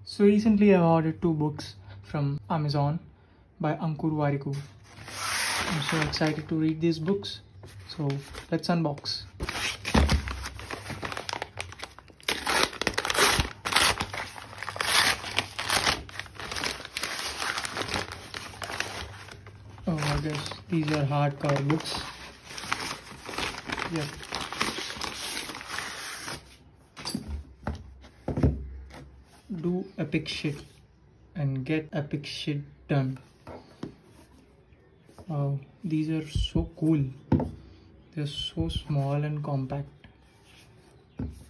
So recently I ordered 2 books from Amazon by Ankur Wariku. I'm so excited to read these books. So let's unbox. Oh, I guess these are hardcover books. Yep. Do epic shit and get epic shit done. Wow, these are so cool. They're so small and compact.